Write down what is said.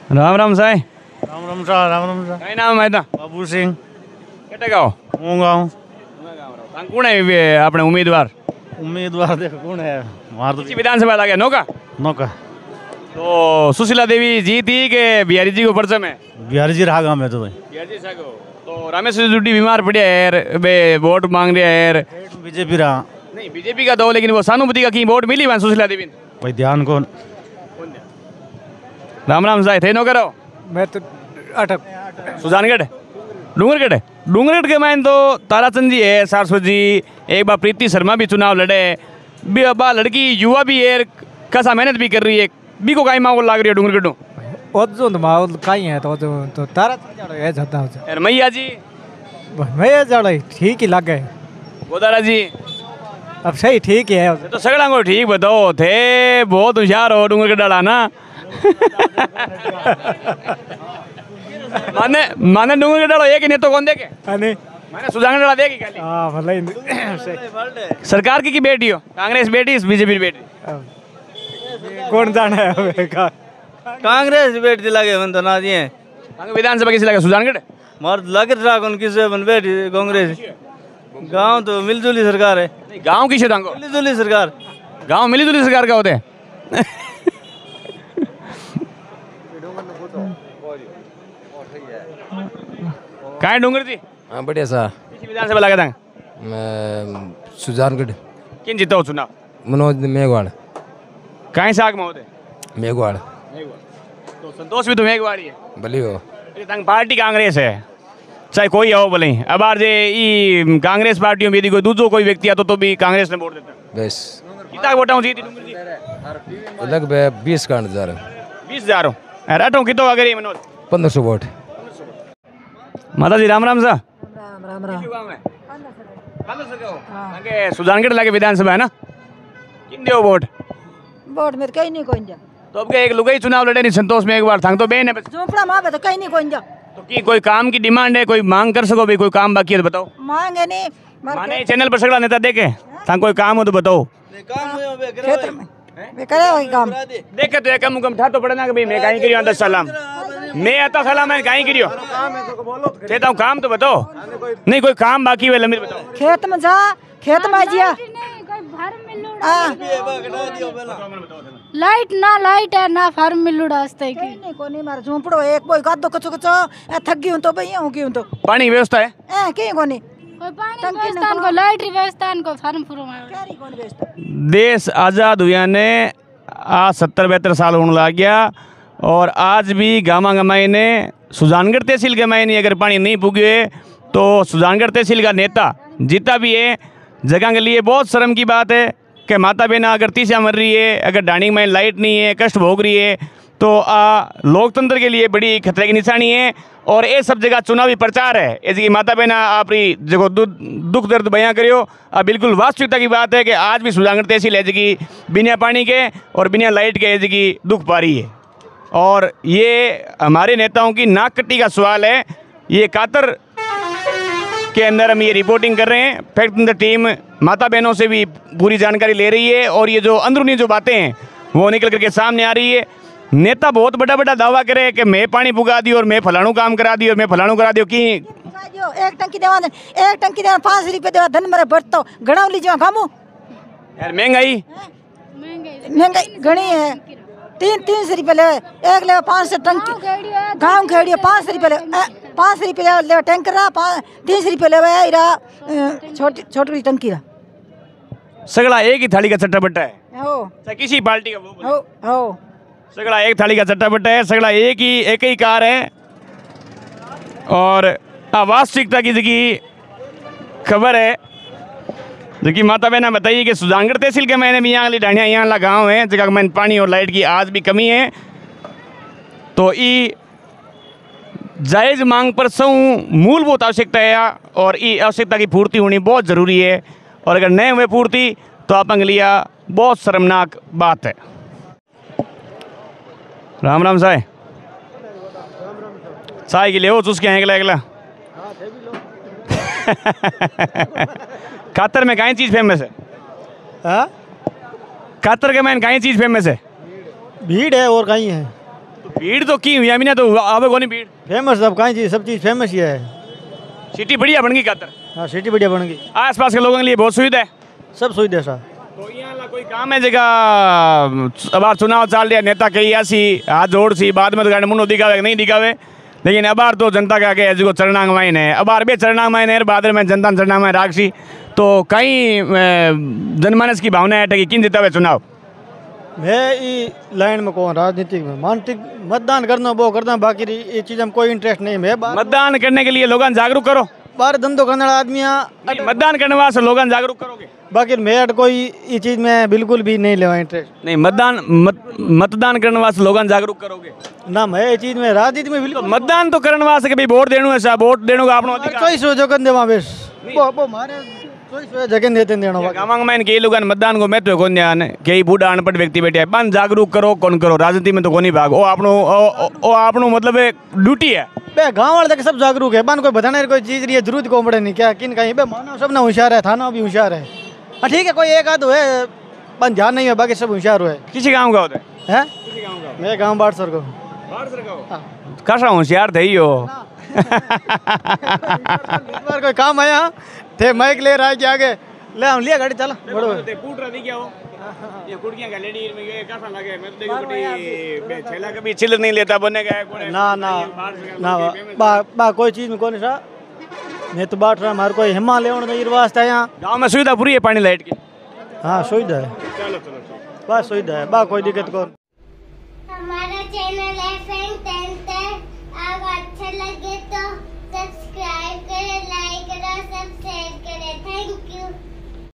राम राम साईं। राम राम सा राम राम सा कई नाम है ता बाबू सिंह केटे गाँव હું ગાઉં कौन है अपने उम्मीदवार उम्मीदवार देखो कौन है मार किसी विधानसभा लगे नौका नौका तो सुशीला देवी जीती के बिहारी जी को परचम है बिहारी जी रहा गाँव में तो भाई बिहारी जी साको तो रामेश जुड्डी बीमार पड़े यार बे वोट मांग रहे हैं यार बीजेपी रहा नहीं बीजेपी का दो लेकिन वो सानुभूति का की वोट मिली वहाँ सुशीला देवी भाई ध्यान कौन राम राम साई थे नो करो मैं तो अटक सुजानगढ़ डूंगरगढ़ डूंगरगढ़ के मायन तो ताराचंद जी है सारस्वत जी एक बार प्रीति शर्मा भी चुनाव लड़े बा लड़की युवा भी है कसा मेहनत भी कर रही है बी को काई माहौल लाग रही है डूंगरगढ़ ओजो तो माहौल काई है तो तारा जाड़ो है जाता हो यार मैया जी मैं जाड़ो ठीक ही लग गए गोदारा जी अब सही ठीक ही है तो सगड़ा को ठीक बताओ थे बहुत होशियार हो डूंगरगढ़ डाला ना माने माने डूंगरगढ़ डालो एक ही नेतो कौन देखे अने मैंने सुजानगढ़ डाला देखी खाली हां भले सरकार की बेटी हो कांग्रेस बेटी बीजेपी बेटी कौन जाना है कांग्रेस बेटी लगे मन तो ना दिए विधानसभा किसी लगे सुजानगढ़ मर्द लगे रहा कौन किसे बन बेटी कांग्रेस गांव तो मिलजुली सरकार है गांव की शेतांगो मिलजुली सरकार गांव मिली जुली सरकार का होते हैं कहाँ डूंगर जी हाँ बढ़िया सा किसी विधानसभा लगा था सुजानगढ़ किन जीता हो चुनाव मनोज मेघवाड़ कहाँ से आग में होते मेघवाड़ तो संतोष भी तो मेघवाड़ी है भली हो तंग पार्टी कांग्रेस है चाहे कोई हो भले अब आज ई कांग्रेस पार्टियों में यदि कोई दूसरो कोई व्यक्ति आता तो भी कांग्रेस ने वोट देता बस कितना वोटा जीती डूंगर जी लगभग 20 का 20,000 अरे अटो कितो अगर ये मनोज 1500 वोट माता जी राम राम सा राम राम आगे सुजानगढ़ लाके विधानसभा है ना किन दो वोट वोट मेरे कहीं नहीं कोई जा तो अब क्या एक लुगाई चुनाव लड़े नहीं संतोष में एक बार थांग तो बेन है झोपड़ा माँ तो कहीं नहीं कोई जा तो की कोई काम की डिमांड है कोई मांग कर सको भाई कोई काम बाकी है तो बताओ मांगे नहीं माने चैनल पर सगड़ा नेता देखे थांग कोई काम हो तो बताओ क्षेत्र में वे करे वही काम देखे तो एक मुकम था तो पड़ना कि भाई मैं कहीं करियो अंदर सलाम मैं आता सलाम मैं कहीं करियो कहता हूँ काम तो बताओ नहीं कोई काम बाकी है लंबी बताओ खेत में जा खेत में जिया लाइट ना लाइट है ना फार्म मिलूड़ा हस्ते की नहीं कोनी मार झोपड़ो एक कोई गद्दो कचो कचो थक गई हूं तो भई हूं क्यों तो पानी व्यवस्था है ए के कोनी कोई पानी व्यवस्था को लाइट व्यवस्था को फार्म फुरो में केरी कोनी बेचता देश आज़ाद हुआ ने आज 70-72 साल होने लग गया और आज भी गामा गमाई ने सुजानगढ़ तहसील के मायने अगर पानी नहीं पुगे तो सुजानगढ़ तहसील का नेता जीता भी है जगह के लिए बहुत शर्म की बात है कि माता बहना अगर तीसरा मर रही है अगर डाणी में लाइट नहीं है कष्ट भोग रही है तो लोकतंत्र के लिए बड़ी खतरे की निशानी है और ये सब जगह चुनावी प्रचार है ऐसी माता बहना आप जो दुख दर्द बयां करियो बिल्कुल वास्तविकता की बात है कि आज भी सुजानगढ़ तहसील है जी बिना पानी के और बिना लाइट के जी दुख पा रही है और ये हमारे नेताओं की नाक कट्टी का सवाल है। ये कातर के अंदर हम ये रिपोर्टिंग कर रहे हैं। फैक्ट द टीम माता बहनों से भी पूरी जानकारी ले रही है और ये जो अंदरूनी जो बातें हैं वो निकल करके सामने आ रही है। नेता बहुत बड़ा बड़ा दावा करे कि मैं पानी पुगा दी और मैं फलाणु काम करा दी और मैं फलाणु करा दी कि एक टंकी देवा 5 रुपए देवा धन मरे बढ़तो घणा लीजिए खामू यार महंगाई घणी है 300 रुपये ले एक ले 500 टंकी गाँव खेड़ियो 500 रुपये ले 5 रुपये ले टैंकर 30 रुपये ले छोटी टंकी सगड़ा एक ही थाली का चट्टा बट्टा है हो किसी पार्टी का वो हो सगड़ा एक थाली का चट्टा बट्टा है सगड़ा एक ही कार है और वास्तविकता की जगह खबर है जो कि माता बहना बताइए कि सुजानगढ़ तहसील के मैंने भी यहाँ वाली ढाणियाँ यहाँ वाला गाँव है जगह में पानी और लाइट की आज भी कमी है तो ये जायज़ मांग पर सौ मूलभूत आवश्यकता है और ये आवश्यकता की पूर्ति होनी बहुत ज़रूरी है और अगर नहीं हुए पूर्ति तो आप लिया बहुत शर्मनाक बात है। राम राम साय साय के लिए हो चुसके हैं अगला अगला कातर में कहीं चीज़ फेमस है कातर के में कहीं चीज़ फेमस है भीड़ है और कहीं है तो भीड़ तो की हुई अमीना तो आवे कोनी भीड़ फेमस सब कहीं चीज सब चीज़ फेमस ही है। सिटी बढ़िया बन गई खातर हाँ सिटी बढ़िया बन गई, आस पास के लोगों के लिए बहुत सुविधा है। सब सुविधा सा। तो यहाँ कोई काम है जगह अब चुनाव चाल रहा नेता कही ऐसी हाथ जोड़ सी बाद में तो गाड़ी मुंडो दिखावे नहीं दिखावे, लेकिन अबार तो जनता के आगे जो चरणांग माइन है अबार बे चरणांग माइन है बाद में जनता चरणांग में राखसी तो कहीं जनमानस की भावना है कि किन जितावे चुनाव। मैं ये लाइन में कौन राजनीतिक में मानसिक मतदान करना वो करना, बाकी ये चीज़ में कोई इंटरेस्ट नहीं है। मतदान करने के लिए लोगों जागरूक करो, बाहर धंधो करने वाला आदमी मतदान करने वास्ते लोगों जागरूक करोगे। बाकी मैं कोई ये चीज़ में बिल्कुल भी नहीं लेवा इंटरेस्ट नहीं मतदान करने वास्ते लोगों जागरूक करोगे ना। मैं ये चीज़ में राजनीति में बिल्कुल मतदान तो करने वास्ते कि भाई वोट देना है साहब, वोट देने का अपना अधिकार चॉइस हो जो कर देवा बेस वो मारे चॉइस हो जगह देते देना गाँव में कई लोग मतदान को महत्व कौन ध्यान है, कई बूढ़ा अनपढ़ व्यक्ति बैठे हैं पान जागरूक करो कौन करो, राजनीति में तो कौन ही भाग वो आपनो मतलब ड्यूटी है। बे गाँव वाले सब जागरूक है, बान कोई बताने कोई चीज़ नहीं है, जरूरत को पड़े नहीं क्या किन कहीं बे मानव सब ना होशियार है, थाना भी होशियार है। हाँ ठीक है कोई एक आध है पर ध्यान नहीं है, बाकी सब होशियार हुए। किसी गाँव का होता है मैं गाँव बाड़सर को कैसा होशियार थे ही हो बार कोई काम आया थे माइक ले रहा है कि आगे ले हम लिया गाड़ी चला बड़ो पूट रही क्या हो ये कुड़ियां का लेडी में ये कैसा लगे मैं तो देखो बड़ी छेला कभी चिल्लर नहीं लेता बने का है ना ना ना बा कोई चीज में कौन सा नहीं तो बात रहा हमारे कोई हिम्मा ले नहीं वास्ते यहाँ गांव में सुविधा पूरी है पानी लाइट की। हाँ सुविधा है, चलो चलो बस सुविधा है बा कोई दिक्कत कौन।